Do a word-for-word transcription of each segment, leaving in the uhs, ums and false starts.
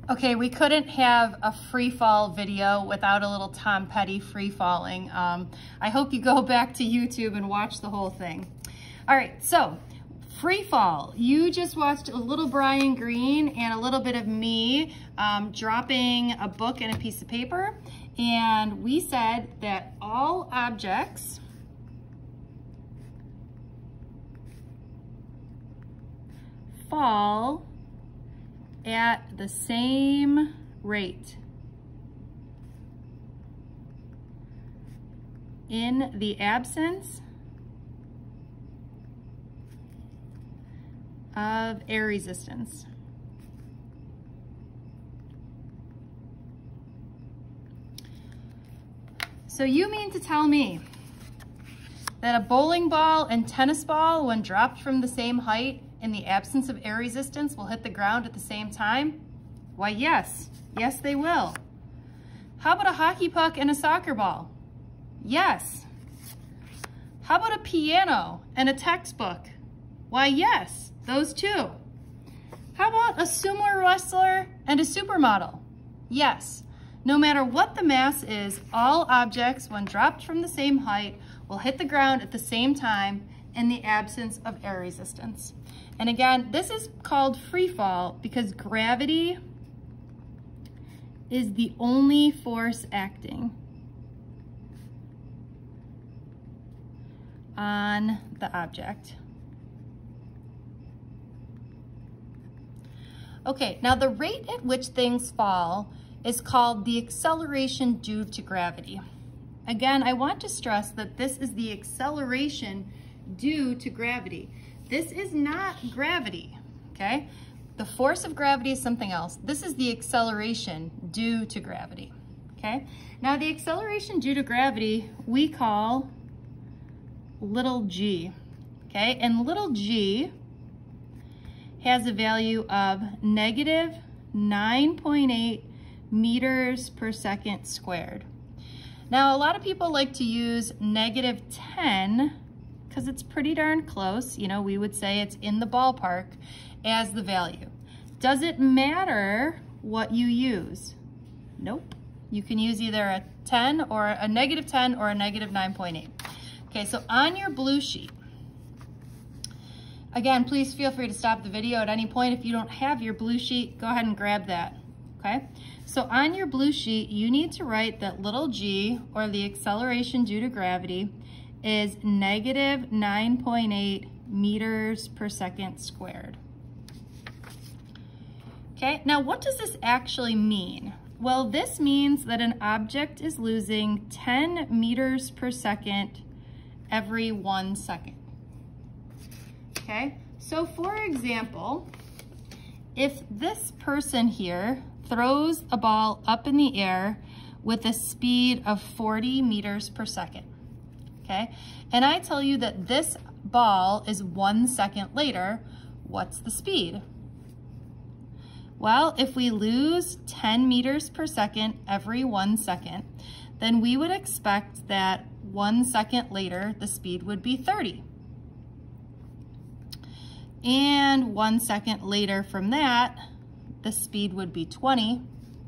Okay, we couldn't have a free fall video without a little Tom Petty free falling. Um, I hope you go back to YouTube and watch the whole thing. All right, so free fall. You just watched a little Brian Greene and a little bit of me um, dropping a book and a piece of paper. And we said that all objects fall at the same rate in the absence of air resistance. So you mean to tell me that a bowling ball and tennis ball, when dropped from the same height in the absence of air resistance, will hit the ground at the same time? Why, yes. Yes, they will. How about a hockey puck and a soccer ball? Yes. How about a piano and a textbook? Why, yes, those two. How about a sumo wrestler and a supermodel? Yes. No matter what the mass is, all objects, when dropped from the same height, will hit the ground at the same time in the absence of air resistance. And again, this is called free fall because gravity is the only force acting on the object. Okay, now the rate at which things fall is called the acceleration due to gravity. Again, I want to stress that this is the acceleration due to gravity. This is not gravity, okay? The force of gravity is something else. This is the acceleration due to gravity, okay? Now the acceleration due to gravity we call little g, okay? And little g has a value of negative nine point eight meters per second squared. Now, a lot of people like to use negative ten because it's pretty darn close. You know, we would say it's in the ballpark as the value. Does it matter what you use? Nope. You can use either a ten or a negative ten or a negative nine point eight. Okay, so on your blue sheet, again, please feel free to stop the video at any point. If you don't have your blue sheet, go ahead and grab that, okay? So on your blue sheet, you need to write that little g, or the acceleration due to gravity, is negative nine point eight meters per second squared. Okay, now what does this actually mean? Well, this means that an object is losing ten meters per second every one second. Okay, so for example, if this person here throws a ball up in the air with a speed of forty meters per second, okay, and I tell you that this ball is one second later, what's the speed? Well, if we lose ten meters per second every one second, then we would expect that one second later, the speed would be thirty. And one second later from that, the speed would be twenty.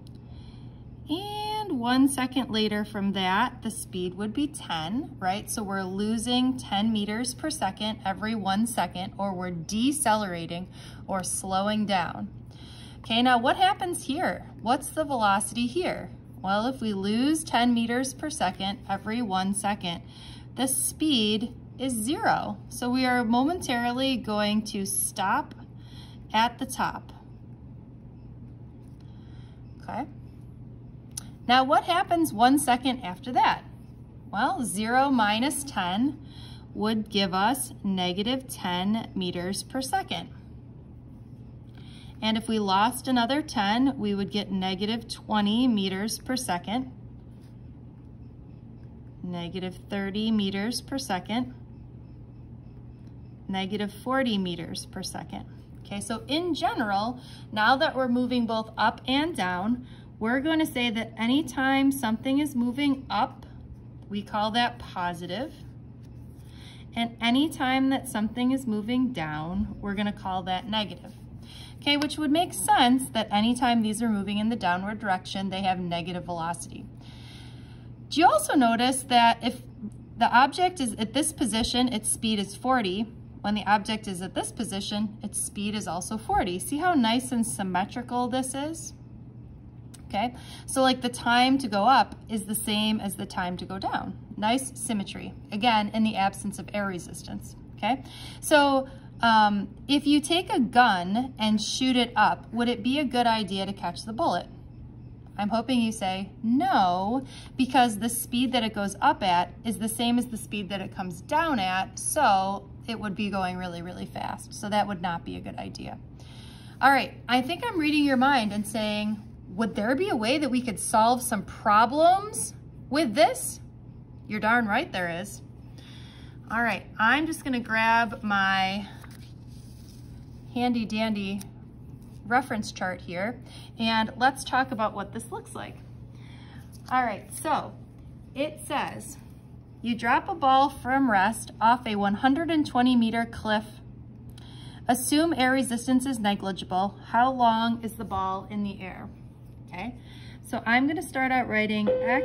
And one second later from that, the speed would be ten, right? So we're losing ten meters per second every one second, or we're decelerating or slowing down. Okay, now what happens here? What's the velocity here? Well, if we lose ten meters per second every one second, the speed is zero. So we are momentarily going to stop at the top. Okay. Now what happens one second after that? Well, zero minus ten would give us negative ten meters per second. And if we lost another ten, we would get negative twenty meters per second, negative thirty meters per second, negative forty meters per second. Okay, so in general, now that we're moving both up and down, we're going to say that anytime something is moving up, we call that positive. And anytime that something is moving down, we're going to call that negative. okay, which would make sense that anytime these are moving in the downward direction, they have negative velocity. Do you also notice that if the object is at this position, its speed is forty. When the object is at this position, its speed is also forty. See how nice and symmetrical this is? Okay, so like the time to go up is the same as the time to go down. Nice symmetry, again, in the absence of air resistance, okay? So um, if you take a gun and shoot it up, would it be a good idea to catch the bullet? I'm hoping you say no, because the speed that it goes up at is the same as the speed that it comes down at, so it would be going really, really fast. So that would not be a good idea. All right, I think I'm reading your mind and saying, would there be a way that we could solve some problems with this? You're darn right there is. All right, I'm just gonna grab my handy dandy reference chart here, and let's talk about what this looks like. All right, so it says, you drop a ball from rest off a one hundred twenty meter cliff. Assume air resistance is negligible. How long is the ball in the air? Okay, so I'm gonna start out writing X,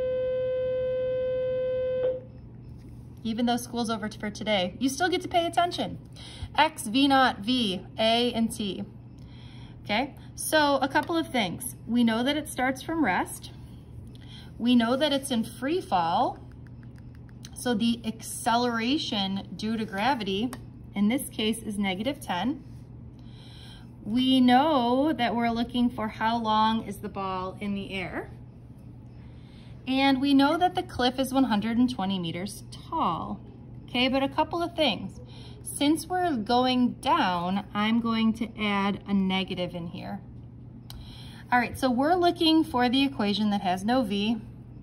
even though school's over for today, you still get to pay attention. X, V naught, V, A, and T. Okay, so a couple of things. We know that it starts from rest. We know that it's in free fall. So the acceleration due to gravity, in this case, is negative ten. We know that we're looking for how long is the ball in the air. And we know that the cliff is one hundred twenty meters tall. Okay, but a couple of things. Since we're going down, I'm going to add a negative in here. All right, so we're looking for the equation that has no V.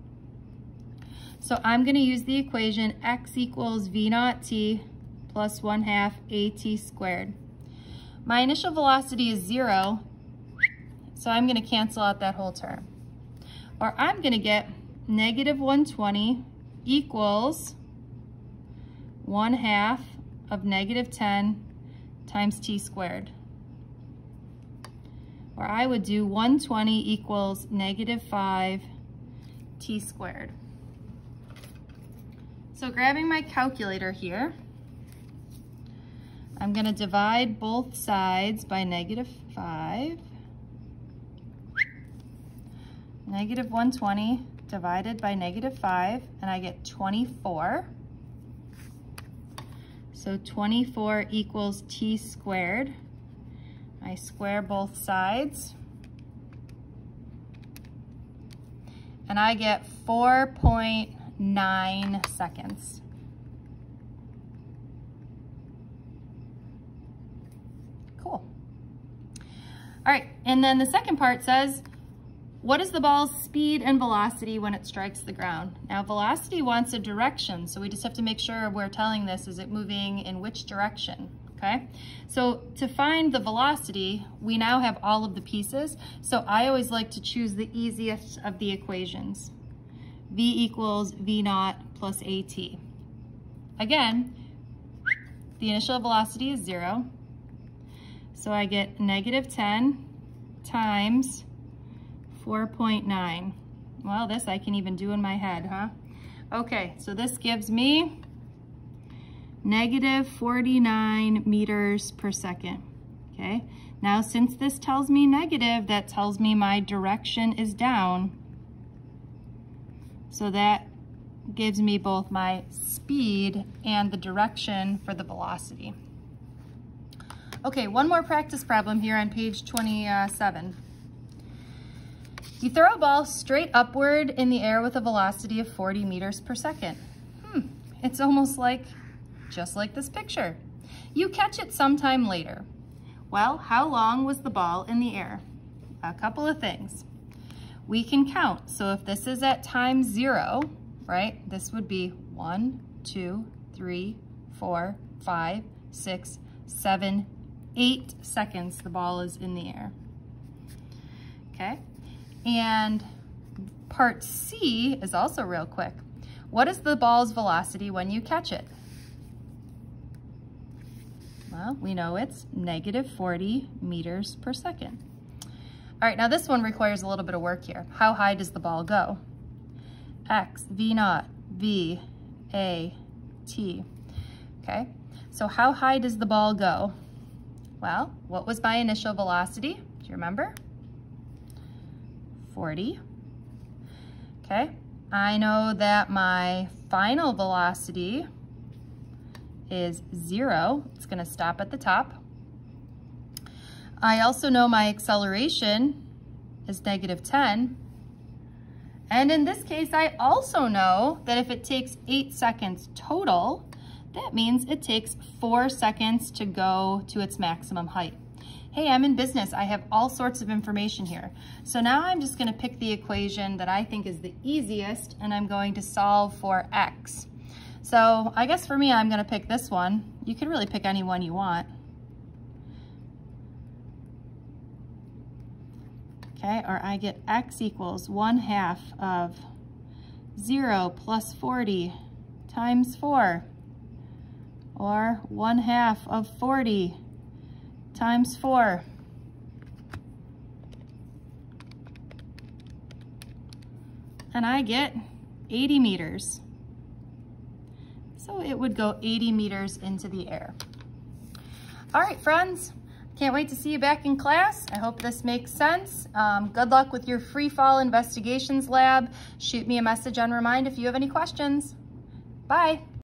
So I'm gonna use the equation X equals V naught T plus one half A T squared. My initial velocity is zero, so I'm gonna cancel out that whole term. Or I'm gonna get negative one hundred twenty equals one half of negative ten times T squared. Or I would do one hundred twenty equals negative five T squared. So grabbing my calculator here, I'm gonna divide both sides by negative five. Negative one hundred twenty divided by negative five, and I get twenty-four. So twenty-four equals T squared. I square both sides. And I get four point nine seconds. Cool. All right, and then the second part says, what is the ball's speed and velocity when it strikes the ground? Now velocity wants a direction, so we just have to make sure we're telling this, is it moving in which direction, okay? So to find the velocity, we now have all of the pieces, so I always like to choose the easiest of the equations. V equals V naught plus AT. Again, the initial velocity is zero, so I get negative ten times four point nine. Well, this I can even do in my head, huh? Okay, so this gives me negative forty-nine meters per second, okay? Now, since this tells me negative, that tells me my direction is down. So that gives me both my speed and the direction for the velocity. Okay, one more practice problem here on page twenty-seven. You throw a ball straight upward in the air with a velocity of forty meters per second. Hmm, it's almost like, just like this picture. You catch it sometime later. Well, how long was the ball in the air? A couple of things. We can count. So if this is at time zero, right, this would be one, two, three, four, five, six, seven, eight seconds the ball is in the air. Okay, and part C is also real quick. What is the ball's velocity when you catch it? Well, we know it's negative forty meters per second. All right, now this one requires a little bit of work here. How high does the ball go? X, V naught, V, A, T. Okay, so how high does the ball go? Well, what was my initial velocity? Do you remember? forty. Okay, I know that my final velocity is zero. It's gonna stop at the top. I also know my acceleration is negative ten. And in this case, I also know that if it takes eight seconds total, that means it takes four seconds to go to its maximum height. Hey, I'm in business. I have all sorts of information here. So now I'm just gonna pick the equation that I think is the easiest, and I'm going to solve for X. So I guess for me, I'm gonna pick this one. You can really pick any one you want. Okay, or I get X equals one half of zero plus forty times four, or one half of forty times four. And I get eighty meters. So it would go eighty meters into the air. All right, friends. Can't wait to see you back in class. I hope this makes sense. Um, good luck with your free fall investigations lab. Shoot me a message on Remind if you have any questions. Bye.